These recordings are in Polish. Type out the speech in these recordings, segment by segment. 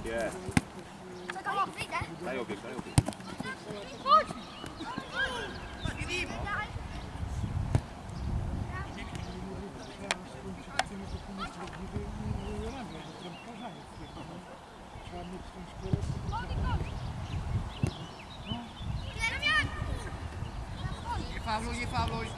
jest. Daj obieg, daj obieg. Chodź! Nie fauluj, nie fauluj.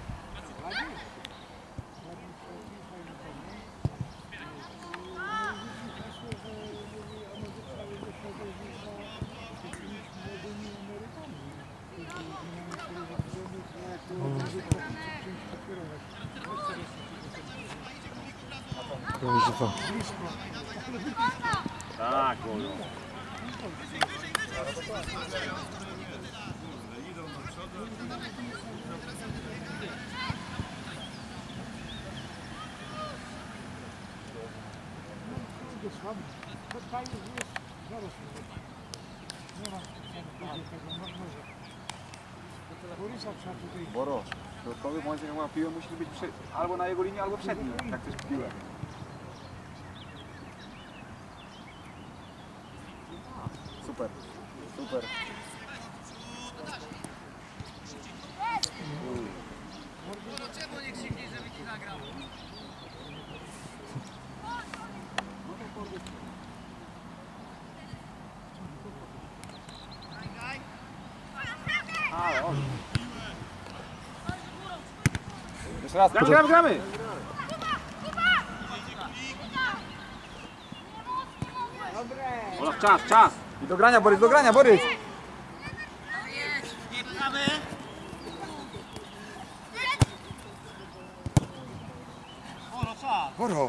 Tak, wolno. Boro, środkowy w momencie jak ma piłę musi być albo na jego linii, albo przed nim, jak chcesz piłę. Super, super. Czemu nie krzyknij, żeby ci nagrał? Ale on. Jeszcze raz, gramy! Olaf, czas! I do grania, Borys, do grania, Borys! Boro!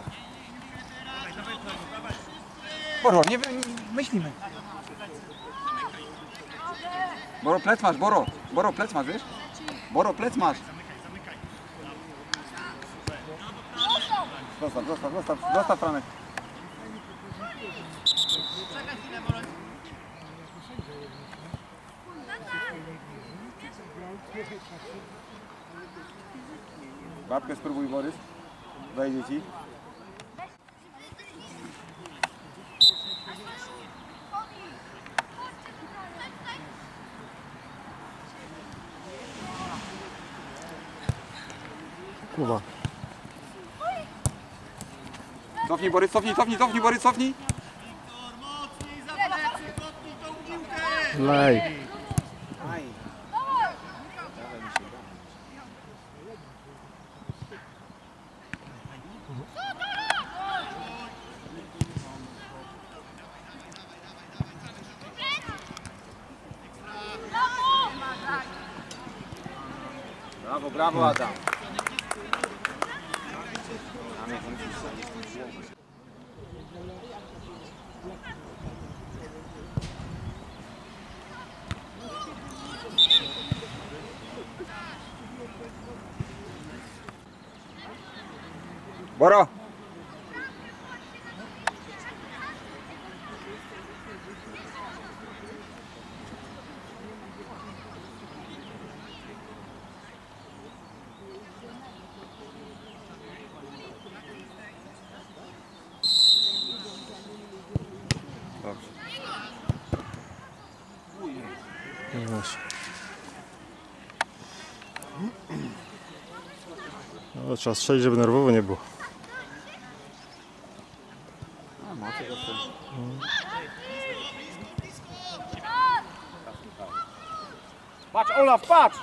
Boro, nie myślimy. Boro, plec masz, Boro! Boro, plec masz, wiesz? Boro, plec masz! Zostaw Franek. Babkę spróbuj, Borys. Wejdzie ci. Kuba. Cofnij, Borys, cofnij, Borys, cofnij. Lej. Brawo, brawo, Adam. Boro! Dobrze. No właśnie. No, trzeba strzelić, żeby nerwowo nie było. Patrz, Olaf, patrz!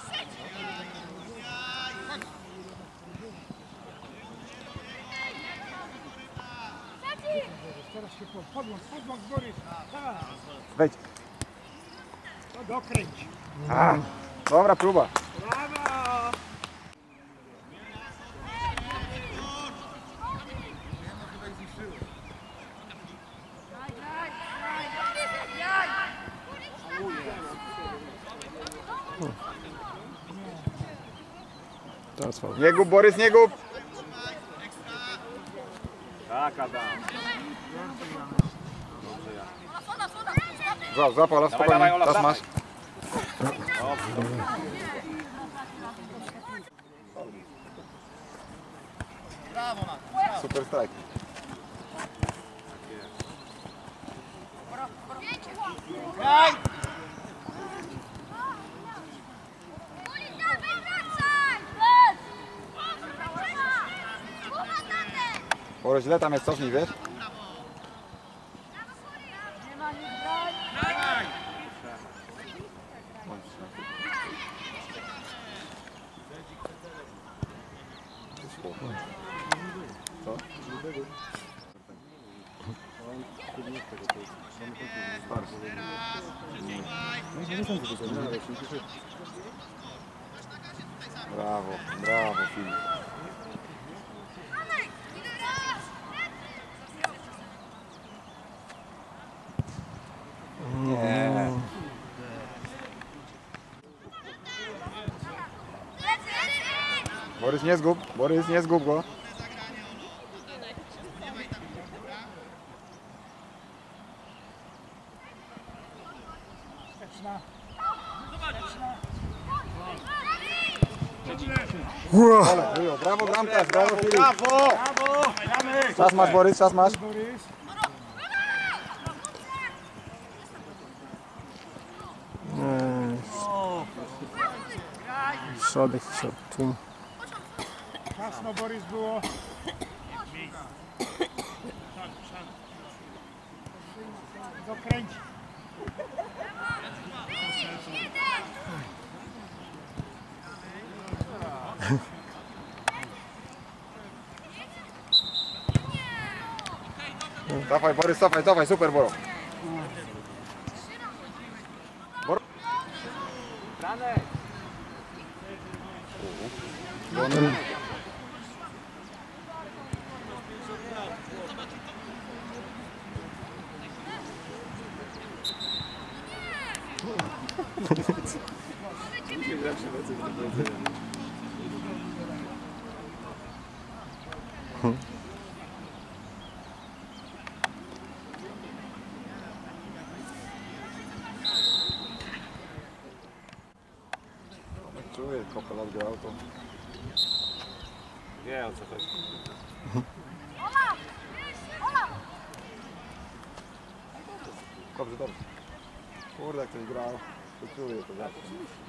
Podłącz, Borys. Wejdź. To dokręć. Dobra próba. Brawo! Teraz faul. Nie gub, Borys, nie gub. Tak, Adam. Złap, Olaf, Dawaj, spokojnie. Olaf, Czas dawaj. masz. Brawo, Mat. Super strike. Boro, źle tam jest, cofnij, wiesz? Co? Brawo, brawo Filip. Nie. Borys nie zgub go. Ole, wyjął. Brawo Bramkarz, brawo Filip. Brawo! Czas masz Borys, czas masz. Borys. Środek, tu. Ciasno Borys było. Dokręć. Cofaj Borys, cofaj, cofaj, super Boro. Czuję, kopel odgrał to. Wie o co chodzi. Dobrze, dobrze. Kurde, jak ktoś grał, to czuję to zawsze.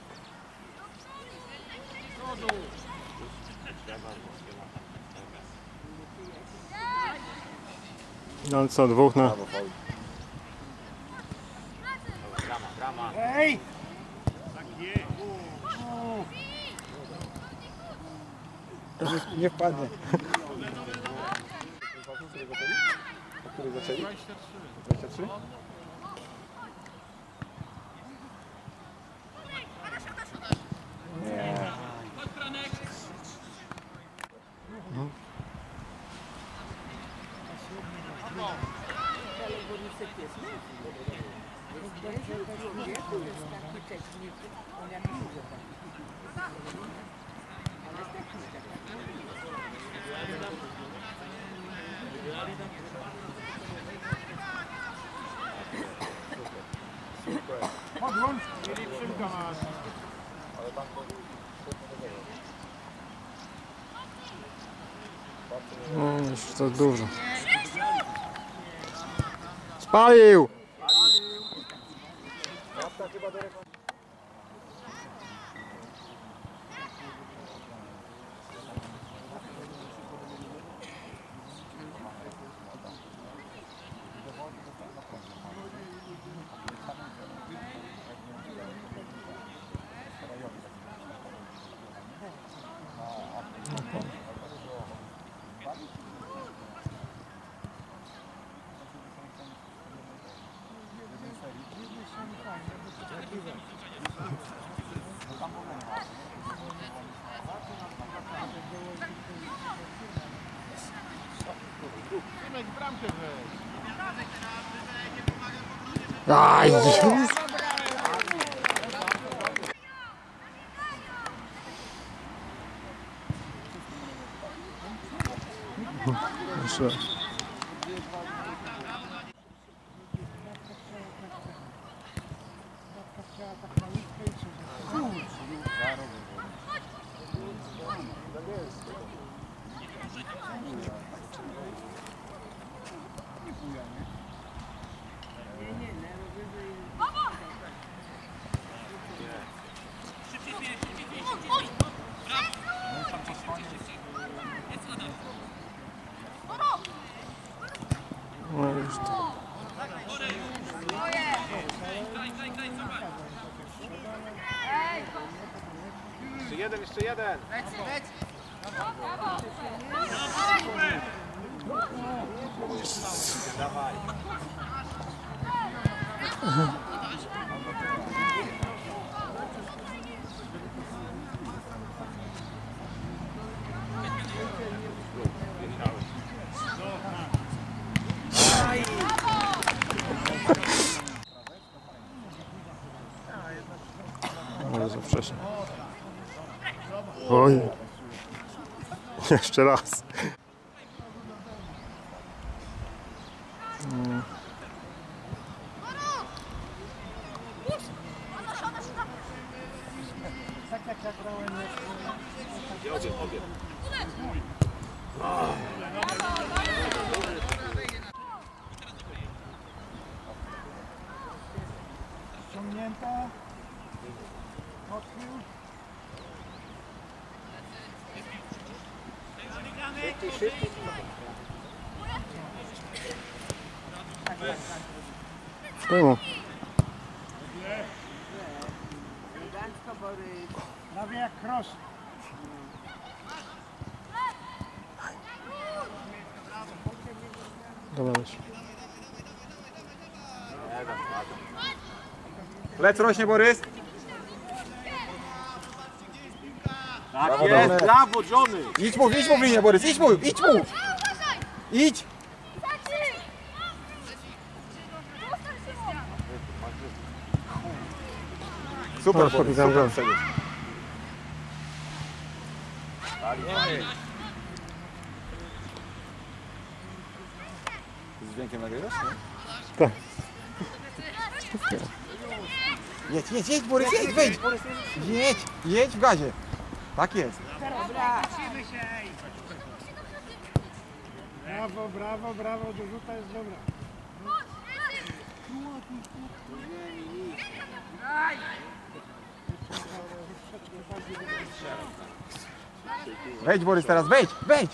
No co, dwóch na... Brawo, faul. Brama. Ej! Nie wpadnie. O której zaczęli? 23? Nie. Podłącz. Mieli przymka masz. No, już to dużo. Spalił! Aj, jeszcze. Nie, No już to. Jeszcze jeden, jeszcze jeden. Dawaj. Ale za wcześnie. Oj. Jeszcze raz. Tak jak ja grałem Obie. ściągnięta. Odchył. Czemu? Prawie jak cross. Dobra, już. Lec rośnie, Borys. Tak Brawo, jest, brawo. brawo Johnny. Idź mu w linię, Borys, idź mu! Idź! Super, Proszę, Borys, witam, super go. przebieg. Z dźwiękiem nagrywasz? Tak. Jedź, Borys, wejdź! Jedź w gazie. Tak jest. Brawo, do rzuta jest dobra. Wejdź, Borys, teraz wejdź!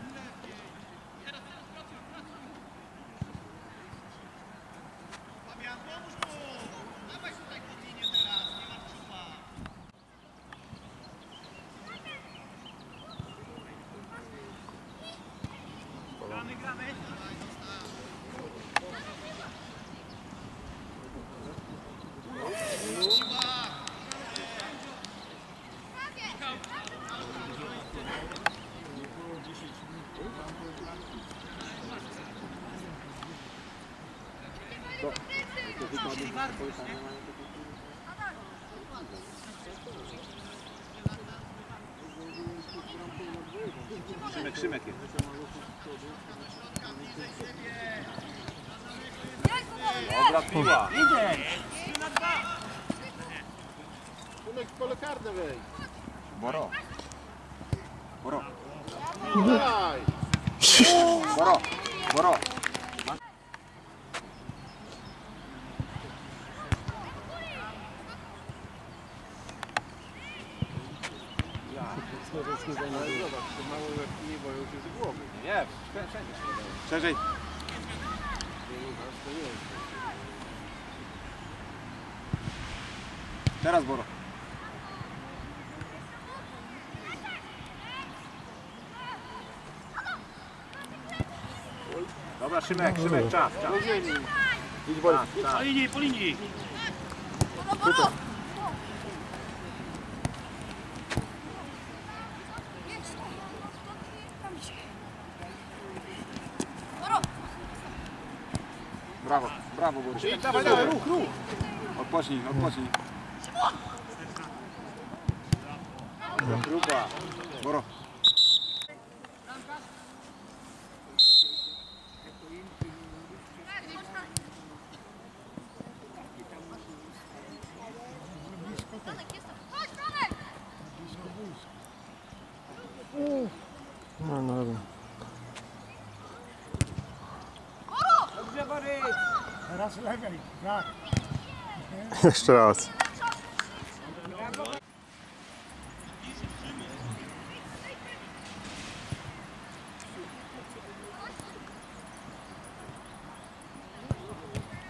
Szymek jest. Dobra piła. Szymek w pole karne wejdź. Boro. Dawaj. Boro. Mało nie boją się z głowy. Nie, wszędzie. Szerzej. Teraz, Boro. Dobra, Szymek, czas. Idź, Borys. Po linii. Brawo, Borys. Dawaj, ruch. Odpocznij. Gruba. Boro. No, dobra. Teraz lewej. Tak. Jeszcze raz.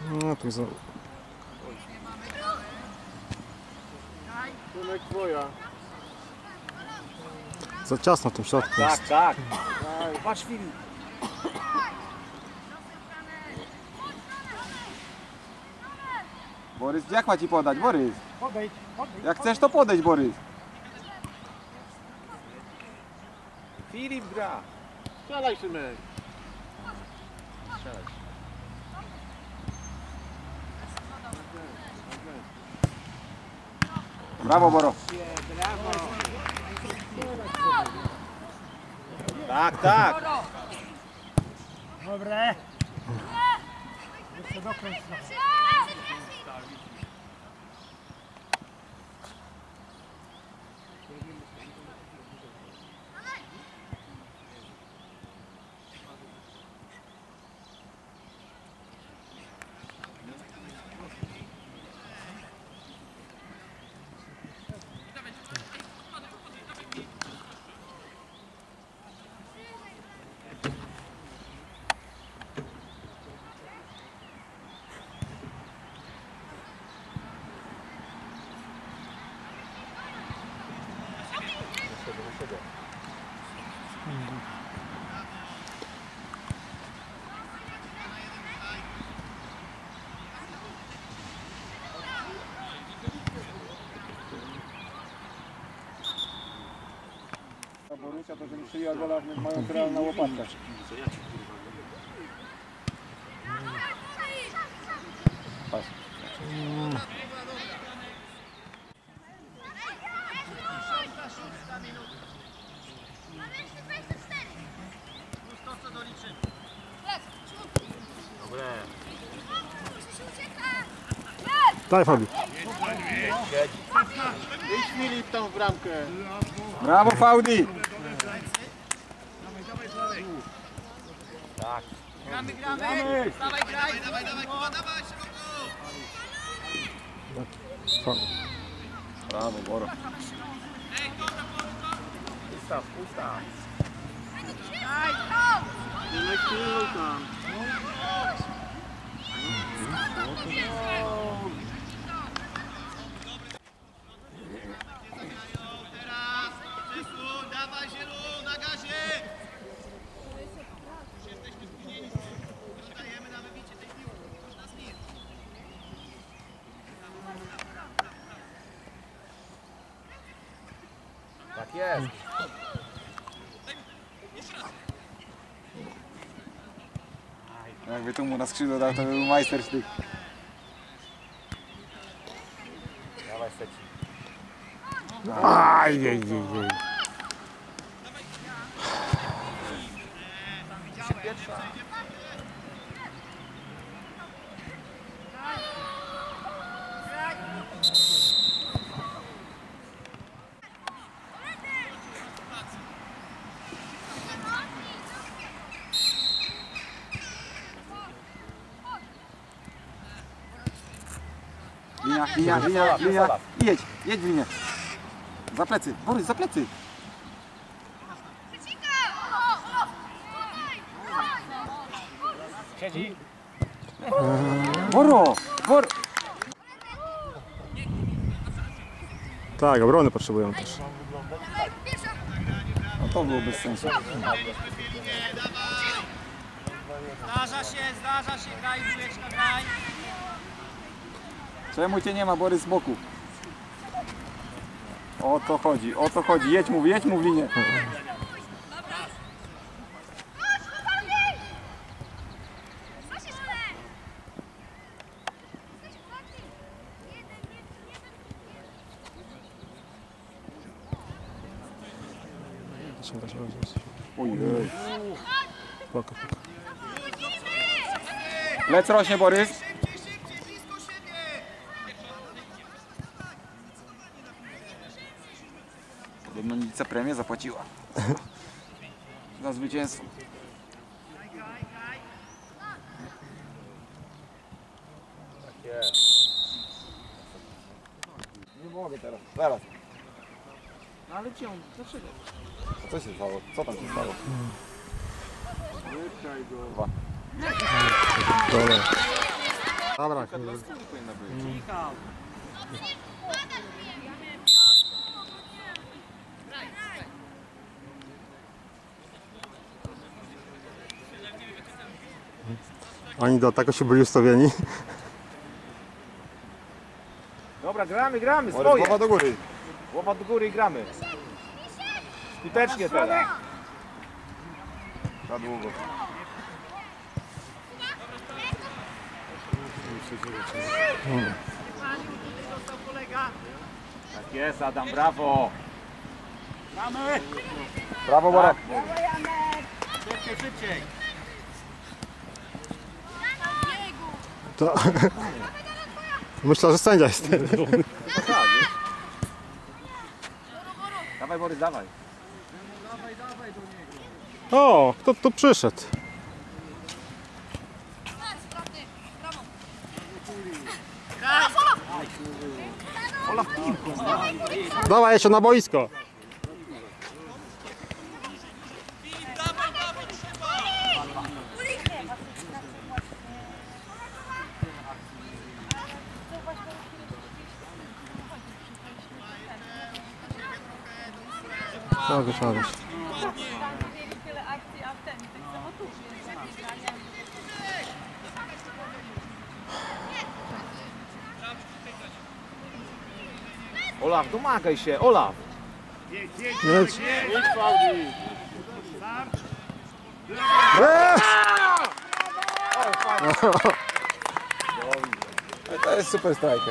No tu za... Tomek twoja. za ciasno w tym środku jest. Tak. Patrz Filip. Borys, jak ma ci podać? Borys, Podejdź. jak chcesz to podejdź, Borys. Filip gra. Strzelaj, Szymek. Strzelaj. Brawo, Boro. Tak. Dobre. Jeszcze dokręć trochę. Borusia to, że mi szyja gola, mają kreal na łopatkach. Patrz. Daj Fabi. Idź Filip tam w bramkę. Brawo, Faudi. Gramy! Dawaj, graj! Dawaj, Kuba, dawaj, Fabi. Brawo, Boro. Ustaw. Daj! Szymek, pilnuj tam. Teraz! Przesuń, dawaj, zielu, na gazie! Jesteśmy spóźnieni. Zostajemy na wybicie tej piłki. Już nas nie. Tak jest. Jakby tu mu na skrzydło dał, to by był majstersztyk. Dawaj Seci. Ajajajaj. Linia. Jedź w linię. Za plecy, Borys, za plecy. Siedzi. Boro. Tak, obrony potrzebują też. No to było bez sensu. Zdarza się, graj, dwójeczka, graj! Czemu cię nie ma, Borys, z boku? O to chodzi. Jedź mu w linię. Ojej. Spoko. Lec rośnie, Borys. Podobno Lica premię zapłaciła. Za zwycięstwo. Tak jest. Nie mogę teraz. Zaraz. No ale gdzie on? Dlaczego? A co się stało? Co tam się stało? Wypchaj go. Dwa. Dole. Dobra, Dla skóry powinna być. oni do tego się byli ustawieni. Dobra, gramy, Borys, swoje. głowa do góry. Głowa do góry i gramy. Skutecznie teraz. Za długo. Tak jest, Adam, brawo. Brawo, Boro. Szybciej, szybciej. To... Myślę, że sędzia jest. Dawaj, Borys, dawaj. O, kto tu przyszedł? Dawaj jeszcze na boisko. Mogę. Tyle akcji, a ten tak samo tu. Olaf, domagaj się, Olaf. Jedź. To jest super striker.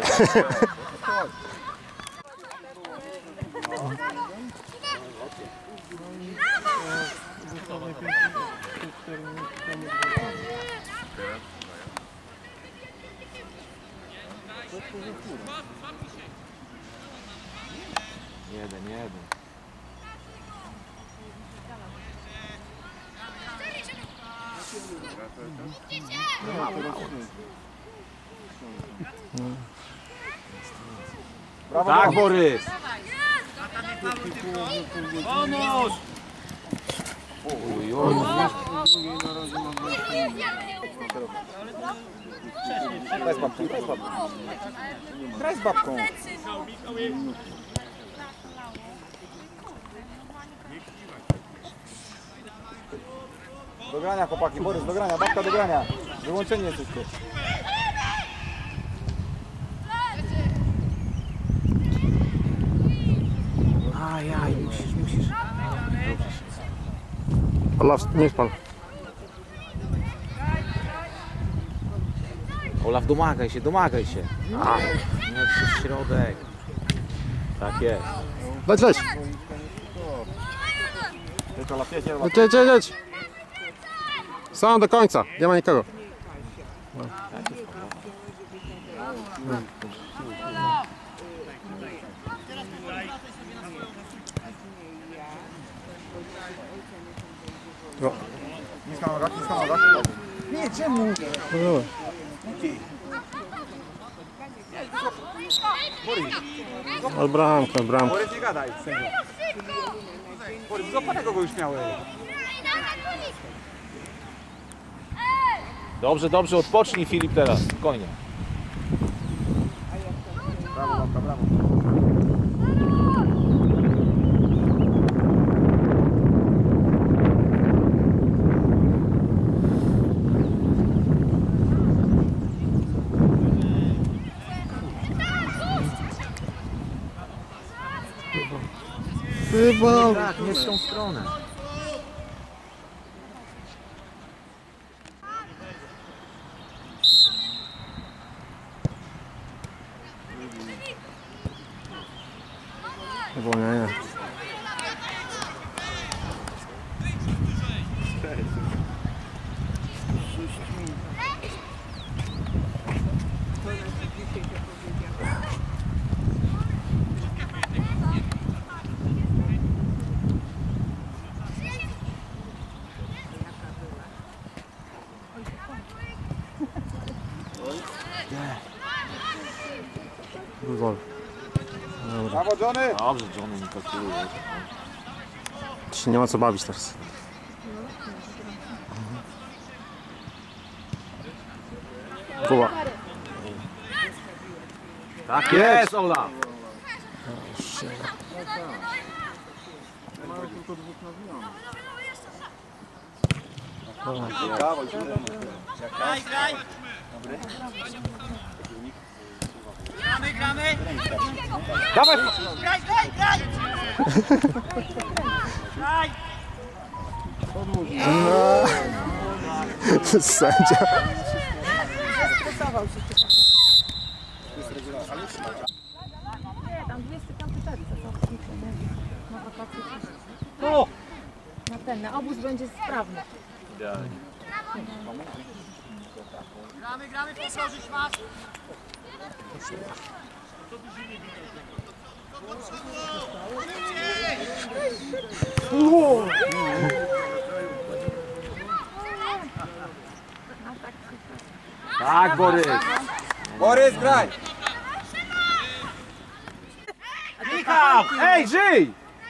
Jeden. Brawo, Tak, Boro. Borys. Graj z babką, graj z babką. Graj z babką. Do grania, chłopaki, Borys, do grania, babka do grania. Wyłączenie jesteście. Ajaj, musisz. Olaf, nie spal. Olaf, domagaj się. Nie, przez środek. Tak jest. Leć. Jedź. Sam do końca, nie ma nikogo. Niska noga. Nie, czemu? Od bramkę. Borys, nie gadaj. Borys, złapanego go już miałeś. Dobrze, odpocznij Filip teraz, spokojnie. Brawo, babka, brawo. Chyba. Tak, nie w tą stronę. Zwolnienie. Gol. Brawo, Johnny. Dobrze, Johnny nie kalkuluje. Ci się nie ma co bawić teraz. Kuba. Tak jest, Ola! Mają tylko dwóch nawionych. Brawo, już Graj, graj! Gramy! Dawaj! Graj, graj, graj! Graj! Sędzia. Nie, tam 25 czerwca są na wakacje. No! Na ten, na obóz będzie sprawny. Gramy, gramy, posłużyć was! Tak, Borys! Borys, graj! Michał! Ej, żyj!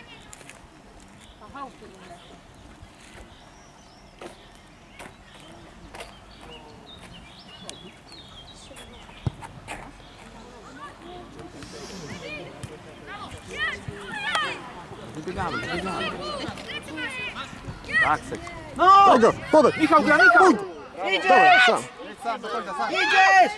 Wybiegamy. Tak, sek. No! Daj go, podaj. Michał gra, Michał! Dawaj, sam. Jedź sam, do końca, sam. Idziesz!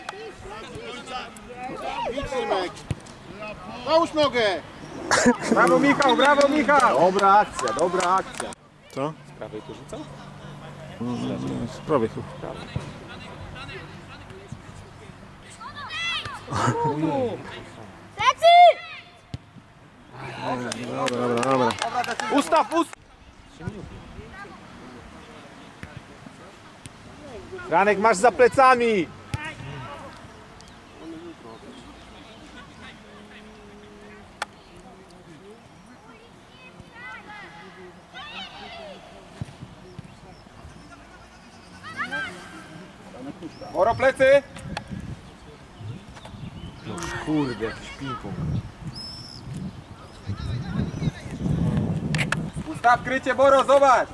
Załóż nogę! Brawo Michał, brawo Michał! Dobra akcja, dobra akcja. Co? Z prawej tu rzucał? Z prawej chyba. Dobra. Ustaw! Janek, masz za plecami! Boro, plecy! Kurde, jakiś ping-pong. Ustaw krycie, Boro, zobacz!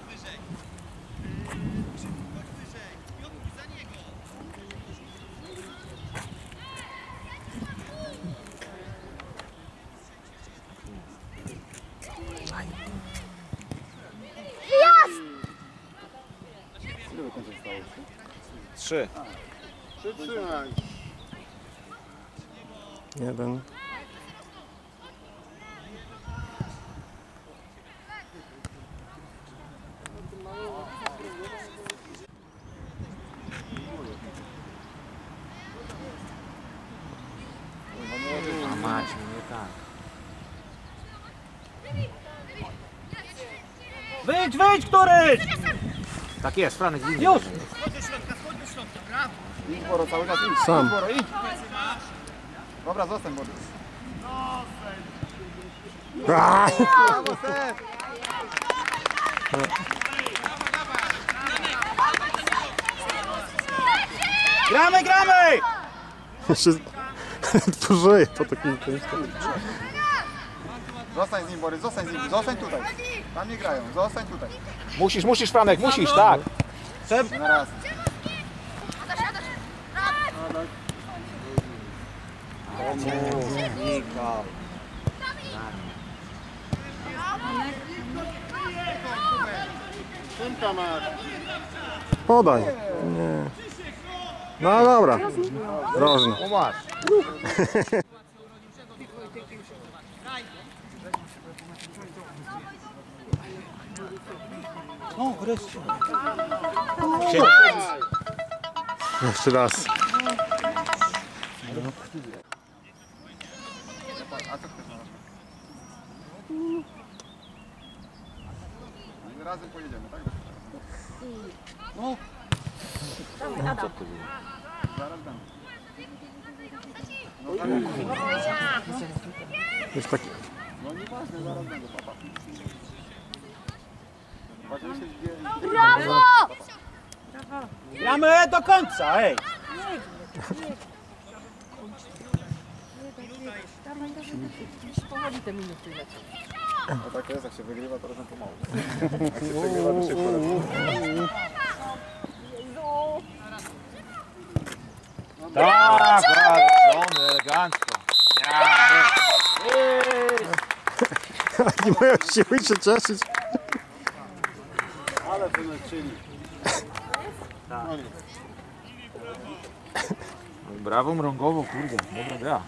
Trzy. Jeden. A mać, nie tak. Wyjdź, któryś! Tak jest, Franek, już! Chodź do środka, brawo! Idź Boro, cały czas idź. Sam. Idź, Boro, idź. Dobra, zostań Boro. Brawo, Sef! Gramy! Jeszcze tworzyje po takim końcu. Zostań z nim, Borys, zostań z nim, zostań tutaj. Tam nie grają, zostań tutaj. Musisz, Franek, musisz, tak! Nie na raz. Podaj. Nie. No dobra. Rożno. Masz. No, wreszcie. Jeszcze raz. A co chcesz? Razem pojedziemy, tak? No. Zaraz dam. No, tak. Jest taki. No nieważne, zaraz będę, papa. Patrzcie, gdzie... Brawo! Gramy do końca, ej! Powoli te minuty lecą. No tak jest, jak się wygrywa, to razem pomału. Jak się przegrywa, to szybko. Tak, bardzo, elegancko. Nie mają siły się cieszyć. Ale wymęczyli. Brawo Mrągowo, kurde, dobra gra.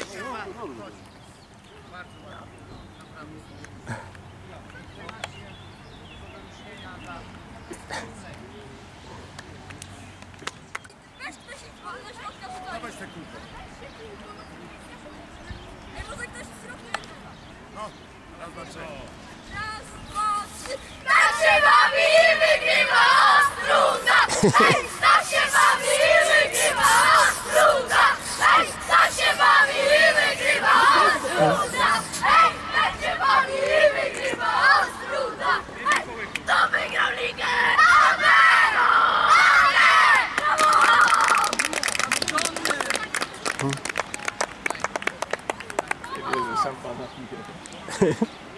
Tak się bawi i wygrywa Ostruda! Hej, tak się bawi i wygrywa Ostruda! Hej, tak się bawi i wygrywa Ostruda! Hej, tak się bawi i wygrywa Ostruda! Hej, kto wygrał ligę? Amen! Amen! Brawo! Sam pan na piwie.